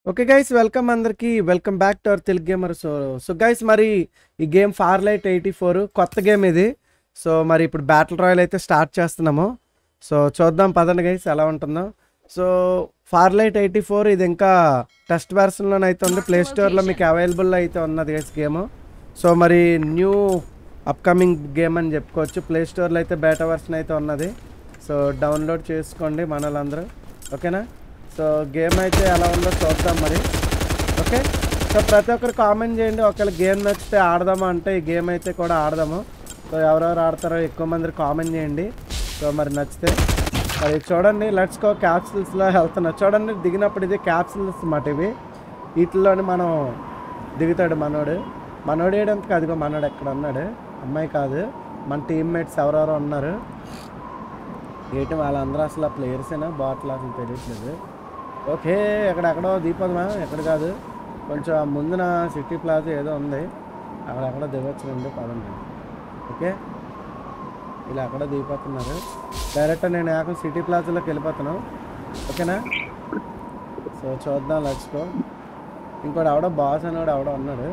Okay guys welcome అందరికి welcome back to our Telugu gamer. So guys మరి ఈ game ఫార్లైట్ 84 కొత్త గేమ్ ఇది. సో మరి ఇప్పుడు బ్యాటిల్ రాయల్ అయితే స్టార్ట్ చేస్తున్నాము. సో చూద్దాం పదండి గైస్ ఎలా ఉంటుందో. సో ఫార్లైట్ 84 ఇది ఇంకా టెస్ట్ వెర్షన్లోనే అయితే ఉంది. ప్లే స్టోర్లో మీకు అవైలబుల్ అయితే ఉన్నది గైస్ గేమ్. సో మరి న్యూ అప్కమింగ్ గేమ్ అని చెప్పుకోవచ్చు. ప్లే స్టోర్లో అయితే బేటా వెర్షన్ అయితే ఉన్నది. సో డౌన్లోడ్ చేసుకోండి మన వాళ్ళందరూ, ఓకేనా. సో గేమ్ అయితే ఎలా ఉందో చూద్దాం మరి. ఓకే, సో ప్రతి ఒక్కరు కామెంట్ చేయండి. ఒకవేళ గేమ్ నచ్చితే ఆడదామా అంటే ఈ గేమ్ అయితే కూడా ఆడదాము. సో ఎవరెవరు ఆడతారో ఎక్కువ మంది కామెంట్ చేయండి. సో మరి నచ్చితే మరి చూడండి. Let's go. క్యాప్సిల్స్లో వెళ్తున్నా చూడండి. దిగినప్పుడు ఇది క్యాప్సిల్స్ అన్నమాట ఇవి. వీటిల్లోని మనం దిగుతాడు మనోడు. మనోడు వేయడానికి అదిగో మనోడు ఎక్కడ ఉన్నాడు. అమ్మాయి కాదు, మన టీమ్మేట్స్ ఎవరెవరో ఉన్నారు. ఏంటి వాళ్ళందరూ అసలు ప్లేయర్సేనా బాట్లు అసలు తెలియట్లేదు. ఓకే, ఎక్కడెక్కడో దీపదమా, ఎక్కడ కాదు కొంచెం ముందున సిటీ ప్లాజా ఏదో ఉంది, అక్కడెక్కడో దిగొచ్చు రండి పదండి. ఓకే, ఇలా అక్కడ దిగిపోతున్నారు. డైరెక్ట్ నేను ఏకం సిటీ ప్లాజాలోకి వెళ్ళిపోతాను, ఓకేనా. సో చూద్దాం, లెట్స్ గో. ఇంకోటి ఎవడో బాస్ అనేవాడు ఎవడో ఉన్నాడు.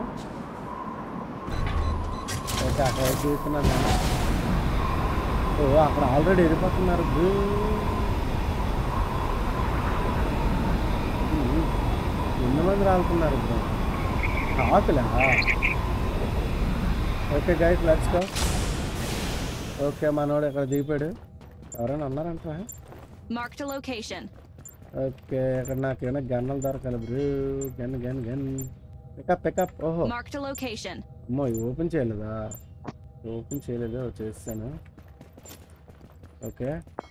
ఓకే, అక్కడ దిగుతున్నాను నేను. ఓ అక్కడ ఆల్రెడీ వెళ్ళిపోతున్నారు. ఎంతమంది రాలుతున్నారు ఇప్పుడు కాకులా. Okay guys, let's go. Okay, మనోడు ఎక్కడ దిగిపోయాడు. ఎవరైనా ఉన్నారంటారా? ఓకే, ఇక్కడ నాకేమైనా గన్నులు దొరకాలి bruh. Gun gun gun pickup pickup. ఓహో అమ్మో, ఇవి ఓపెన్ చేయలేదా? ఓపెన్ చేయలేదు, చేస్తాను. ఓకే,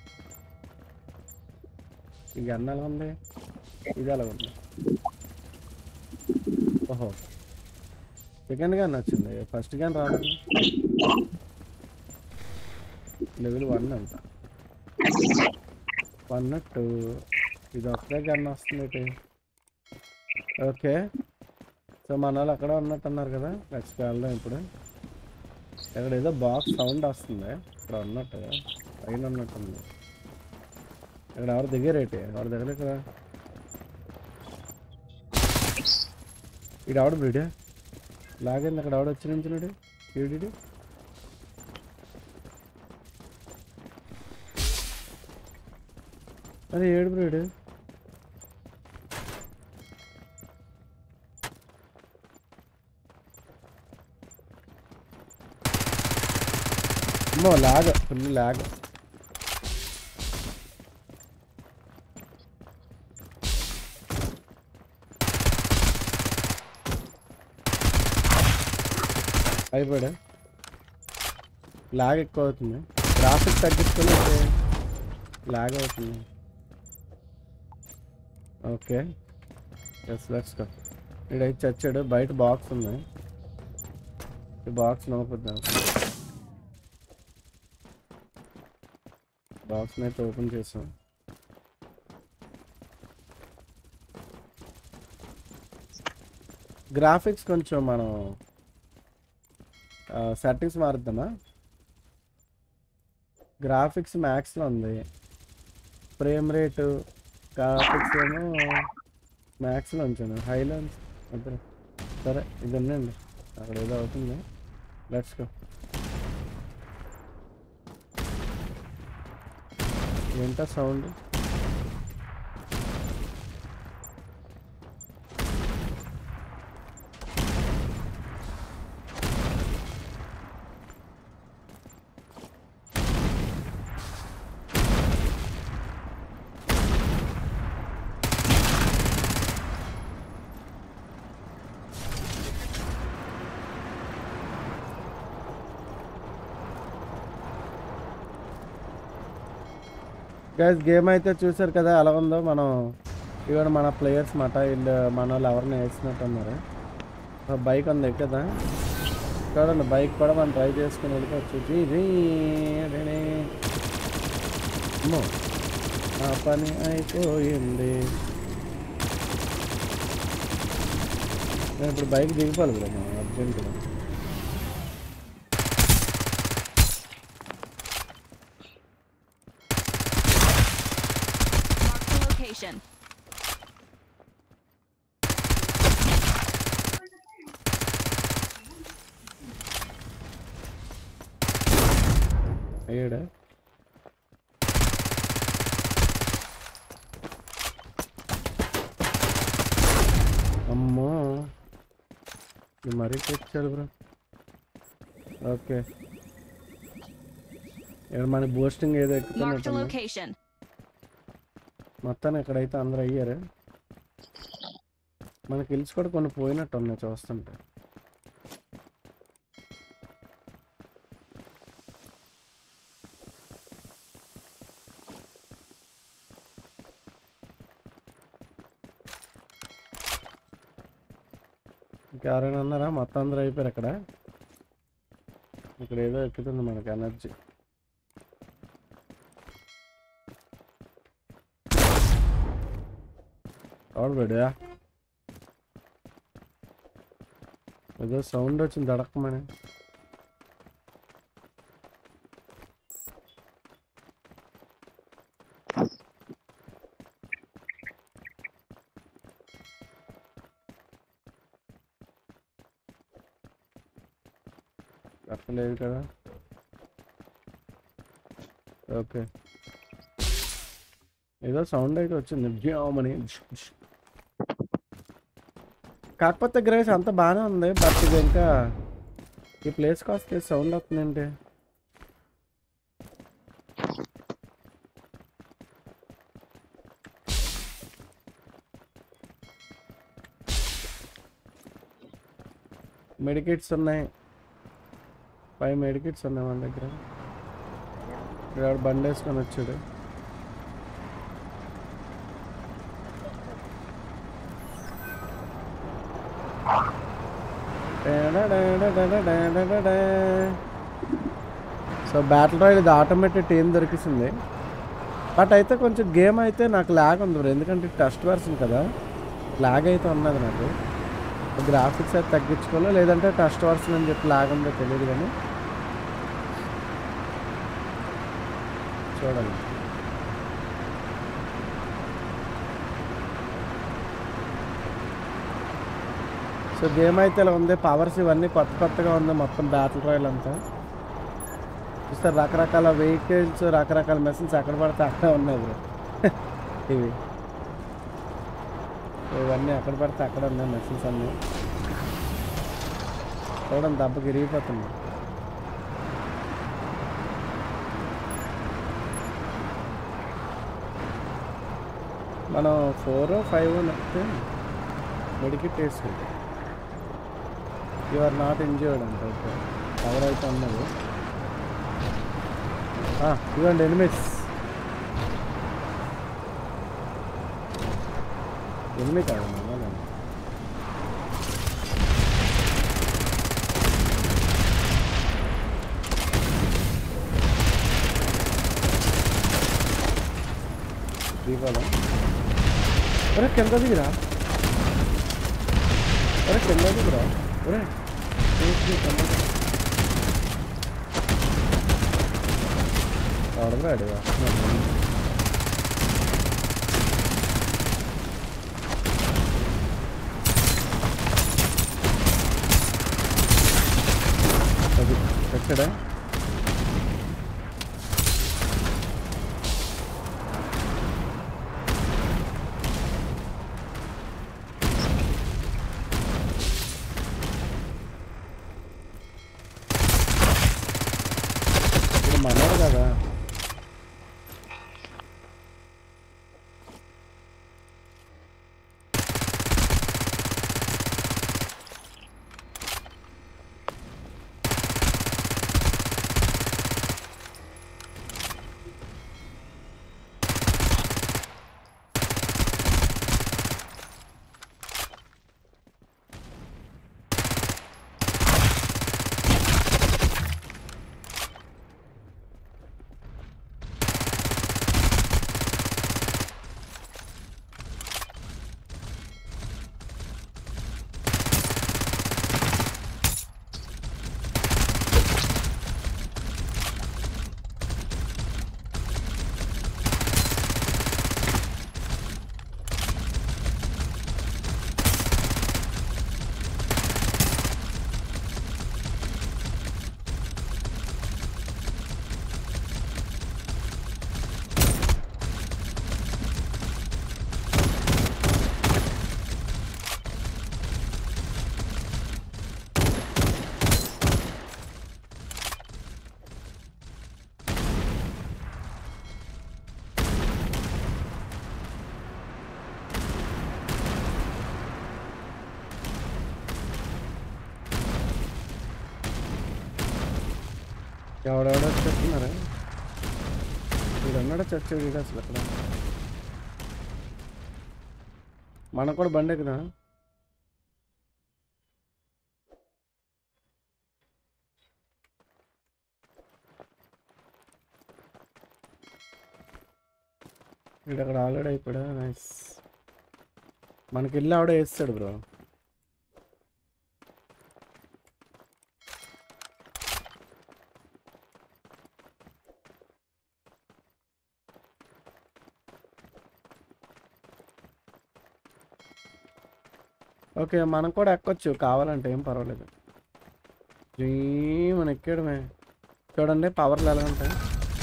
ఈ గన్ ఎలా ఉంది? ఇది ఎలా ఉంది? ఓహో, సెకండ్ గన్ వచ్చింది, ఫస్ట్ గన్ రాలేదు. లెవెల్ 1 అంట, 1 2. ఇది ఒకే గన్ వస్తుంది. ఓకే, సో మన వాళ్ళు అక్కడ ఉన్నట్టున్నారు కదా. నెక్స్ట్ వెళ్దాం ఇప్పుడు. ఇక్కడ ఏదో బాక్స్ సౌండ్ వస్తుంది, ఇక్కడ ఉన్నట్టు పైన ఉన్నట్టుంది. ఇక్కడ ఎవరు దిగారేటి? ఎవరు దిగలే కదా. ఇక్కడ ఆవిడ బ్రీడే లాగింది. అక్కడ ఆవిడ వచ్చి నుంచున్నాడు. ఈడి అరే ఏడు బ్రీడ్. అమ్మో లాగ్, ఫుల్ లాగ్. అయిపోయాడు. లాగ్ ఎక్కువ అవుతుంది. గ్రాఫిక్స్ తగ్గించుకొని లాగ్ అవుతుంది. Okay, yes let's go. ఇక్కడైతే చచ్చాడు. బయట బాక్స్ ఉంది, ఈ బాక్స్ నవ్వుద్దాం. బాక్స్ని అయితే ఓపెన్ చేసాం. గ్రాఫిక్స్ కొంచెం మనం సెట్టింగ్స్ మారుద్దామా. గ్రాఫిక్స్ మ్యాక్స్లో ఉంది, ఫ్రేమ్ రేటు గ్రాఫిక్స్ ఏమో మ్యాక్స్లో ఉంచాను, హైలో వద్దు. సరే ఇది ఉండండి, అక్కడ ఏదో అవుతుంది. Let's go. ఏంటో సౌండ్? గైస్ గేమ్ అయితే చూసారు కదా ఎలా ఉందో. మనం ఇవాళ మన ప్లేయర్స్ మాట, వీళ్ళు మన వాళ్ళు ఎవరిని వేసినట్టు ఉన్నారు. బైక్ ఉంది కదా చూడండి, బైక్ కూడా మనం ట్రై చేసుకుని వెళ్ళిపోవచ్చు. అమ్మో, ఆ పని అయిపోయింది. నేను ఇప్పుడు బైక్ దిగిపోవాలి బ్రో మనం అర్జెంటుగా. అయ్యాడా? అమ్మో ఇది మరీ తెచ్చాడు బ్రో. ఓకే ఇక్కడ మన బూస్టింగ్ ఏదో ఎక్కుతున్నట్టు. మొత్తాన్ని ఇక్కడైతే అందరూ అయ్యారు. మనకి హిల్స్ కూడా కొన్ని పోయినట్టు ఉన్నాయి చూస్తుంటే. ఇంకెవరైనా ఉన్నారా? మొత్తం అందరూ అయిపోయారు. ఇక్కడ ఏదో ఎక్కుతుంది మనకి ఎనర్జీ. అవును బేడా ఏదో సౌండ్ వచ్చింది దడకమని. లేదు కదా. ఓకే ఏదో సౌండ్ అయితే వచ్చింది జ్యామని. కాకపోతే గ్రేస్ అంత బాగానే ఉంది. బట్ ఇది ఇంకా ఈ ప్లేస్కి వస్తే సౌండ్ వస్తుందండి. మెడికిట్స్ ఉన్నాయి, 5 మెడికిట్స్ ఉన్నాయి మన దగ్గర. ఇక్కడ బండి వేసుకొని వచ్చాడు. సో బ్యాటిల్ రాయల్ ఇది ఆటోమేటిక్ టీం దొరికింది. బట్ అయితే కొంచెం గేమ్ అయితే నాకు ల్యాగ్ ఉంది బ్రో. ఎందుకంటే టెస్ట్ వెర్షన్ కదా, ల్యాగ్ అయితే ఉన్నది నాకు. గ్రాఫిక్స్ అయితే తగ్గించుకోవాలో లేదంటే టెస్ట్ వెర్షన్ అని చెప్పి ల్యాగ్ ఉందో తెలియదు కానీ చూడాలి. సో గేమ్ అయితే ఇలా ఉంది. పవర్స్ ఇవన్నీ కొత్తగా ఉంది మొత్తం బ్యాటిల్ రాయల్ అంతా. చూస్తారు రకరకాల వెహికల్స్, రకరకాల మెషిన్స్ ఎక్కడ పడితే అక్కడే ఉన్నాయి బ్రో. ఇవి ఇవన్నీ ఎక్కడ పడితే అక్కడ ఉన్నాయి మెషిన్స్ అన్నీ. చూడండి దెబ్బకి ఇరిగిపోతుంది. మనం 4 or 5 నచ్చితే మెడికిట్ వేసుకుంటాం. యు ఆర్ నాట్ ఇంజ్యూర్డ్ అంటే ఓకే. కవర్ అయితే ఉన్నది. ఇవ్వండి ఎనిమిస్. ఎనిమిది కాదు దీపాలం. అరే కింద దిగిరా, అరే కింద దిగిరా, అరే అడగరా అడిగా. అది ఎక్కడా మనోడు కదా. ఎవడెవడో వచ్చేస్తున్నారా? వీడు అన్నాడు చచ్చాడు వీడు అసలు అక్కడ. మనకు కూడా బండి ఎక్కుదా? వీడు అక్కడ ఆల్రెడీ అయిపోయా. నైస్. మనకి ఇల్లు ఆవిడ వేస్తాడు బ్రో. ఓకే మనం కూడా ఎక్కొచ్చు కావాలంటే, ఏం పర్వాలేదు. మనం ఎక్కడమే. చూడండి పవర్లు ఎలా ఉంటాయి.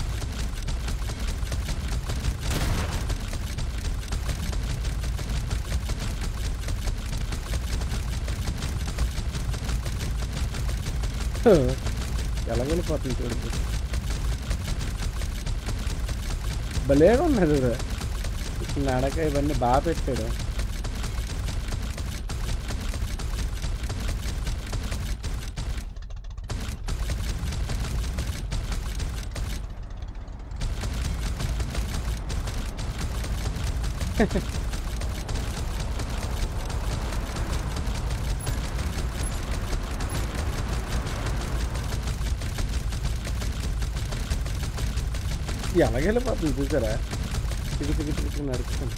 ఎలా వెళ్ళిపోతుంది చూడండి. భలేగా ఉన్నది నడక ఇవన్నీ బాగా పెట్టాడు. ఎలాగెళ్ళిపోతుంది చూసారా? తిరిగి తిరిగి తిరిగి నడుస్తుంది.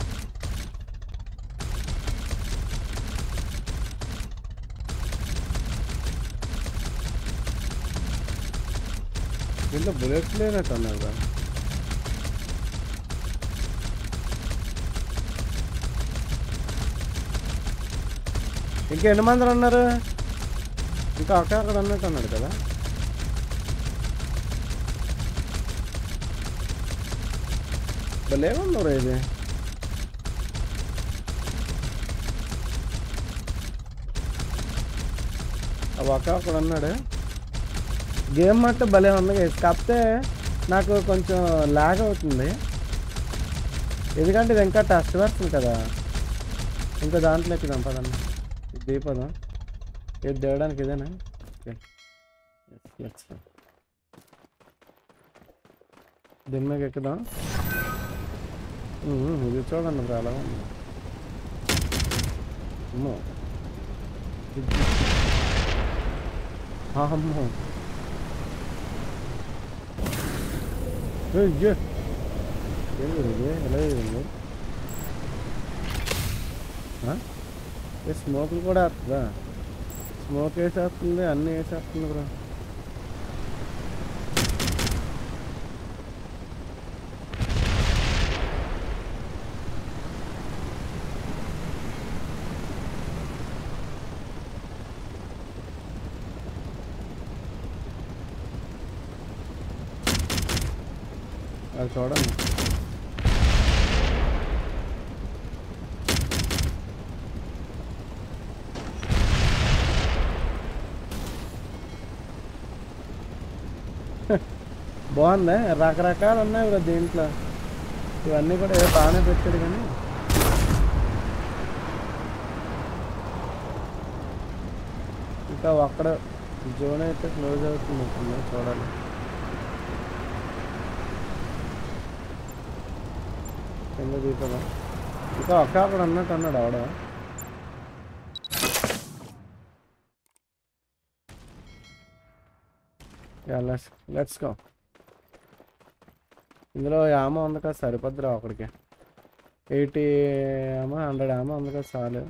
దీంట్లో బుల్లెట్స్ లేనట్టు అన్నారు. ఇంకా ఎన్ని మంది ఉన్నారు? ఇంకా అక్కడ అన్నట్టు అన్నాడు కదా. భలేమన్నారు ఇది. అక్కడ అన్నాడు. గేమ్ మట్టు భలే ఉంది. కాకపోతే నాకు కొంచెం లాగ్ అవుతుంది, ఎందుకంటే ఇది ఇంకా టెస్ట్ వర్షన్ కదా. ఇంకా దాంట్లో ఎక్కుదాం పదన్నా. ఇది దీపదం ఇది దేవడానికి ఇదేనా? దీని మీద ఎక్కుదాం. ఇది చూడండి బ్రో అలా ఉంది. అమ్మో అమ్మో ఏంది ఎలా ఉంది? స్మోకులు కూడా వేస్తుందా? స్మోక్ వేసేస్తుంది, అన్నీ వేసేస్తుంది బ్రో. అది చూడండి. బాగుందా? రకరకాలు ఉన్నాయి కదా దీంట్లో. ఇవన్నీ కూడా ఏదో బాగానే పెట్టాడు కానీ ఇంకా అక్కడ జోన్ అయితే క్లోజ్ అవుతుంది. చూడాలి. కింద దీపదా ఇంకా అక్కడ అన్నట్టు అన్నాడు ఆవిడ. Let's go. ఇందులో యామ ఉంది కదా, సరిపోద్దురా ఒకడికి. 80 ఏమో 100 ఏమో ఉంది కదా, చాలు.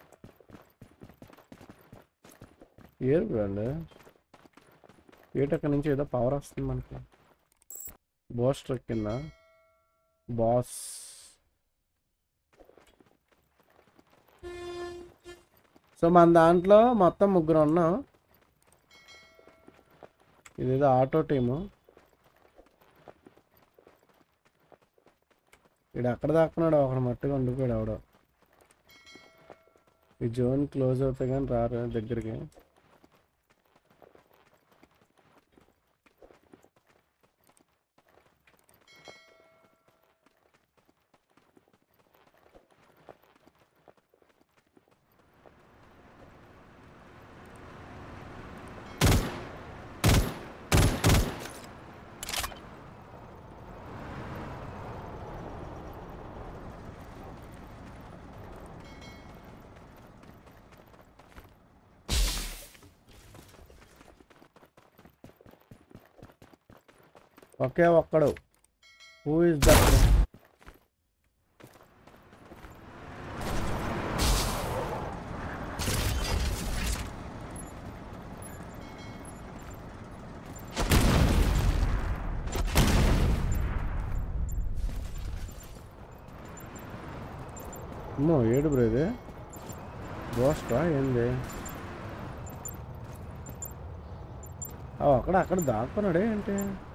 ఏరు వాళ్ళు ఏటక్కడి నుంచి ఏదో పవర్ వస్తుంది మనకి. బోస్టర్ కింద బాస్. సో మన దాంట్లో మొత్తం 3 ఉన్నాం. ఇదేదో ఆటో టీము. ఇక్కడ అక్కడ దాక్కున్నాడు ఒకడు, మట్టిగా ఉండిపోయాడు ఆవిడ. ఈ జోన్ క్లోజ్ అవుతాయి కానీ రారు దగ్గరికి. ఒకే ఒక్కడు. Who is that? అమ్మో ఏడు బ్రో ఇది గోస్టా ఏంది? అక్కడ దాక్కున్నాడే ఏంటి?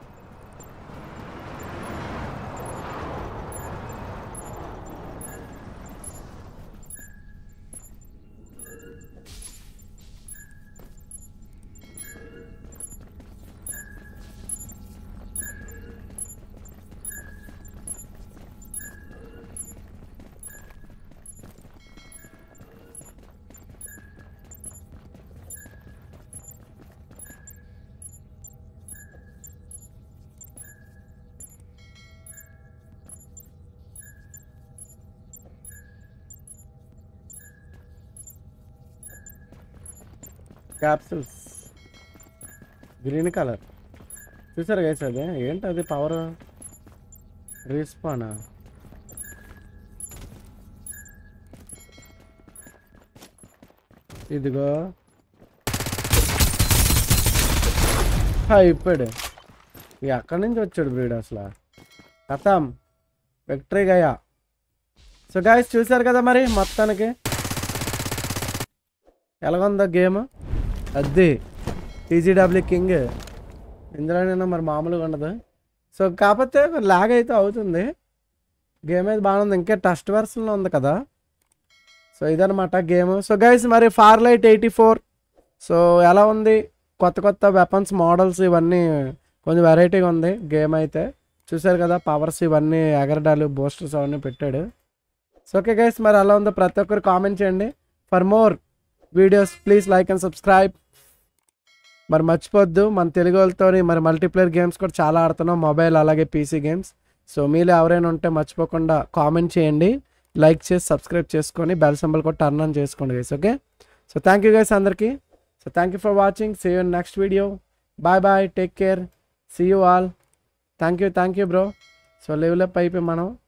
క్యాప్సిల్స్ గ్రీన్ కలర్ చూసారు గైస్? అది ఏంటి? అది పవర్ రీస్పానా? ఇదిగో అయిపోయాడు. ఎక్కడి నుంచి వచ్చాడు బ్రీడ్ అసలు? కథం విక్టరీ గయా. సో గైస్ చూసారు కదా మరి మొత్తానికి ఎలాగుందో గేమ్. అది టీజీడబ్ల్యూ కింగ్. ఇందులోనైనా మరి మామూలుగా ఉండదు. సో కాకపోతే లాగ్ అయితే అవుతుంది. గేమ్ అయితే బాగుంది. ఇంకా టెస్ట్ వెర్షన్లో ఉంది కదా. సో ఇదనమాట గేమ్. సో గైస్ మరి ఫార్లైట్ 84 సో ఎలా ఉంది? కొత్త వెపన్స్ మోడల్స్ ఇవన్నీ కొంచెం వెరైటీగా ఉంది గేమ్ అయితే. చూసారు కదా పవర్స్ ఇవన్నీ ఎగరడాలు బూస్టర్స్ అవన్నీ పెట్టాడు. సో ఓకే గైస్ మరి అలా ఉందో ప్రతి ఒక్కరు కామెంట్ చేయండి. For more videos please like and subscribe. మరి మర్చిపోద్దు మన తెలుగు వాళ్ళతో మరి మల్టీప్లేయర్ గేమ్స్ కూడా చాలా ఆడుతున్నాం, మొబైల్ అలాగే పీసీ గేమ్స్. సో మీలో ఎవరైనా ఉంటే మర్చిపోకుండా కామెంట్ చేయండి, లైక్ చేసి సబ్స్క్రైబ్ చేసుకొని బెల్ సింబల్ కూడా టర్న్ ఆన్ చేసుకోండి guys. Okay so thank you guys అందరికీ. So thank you for watching. See you in next video. Bye bye, take care, see you all. Thank you bro. So level up అయిపోయి మనం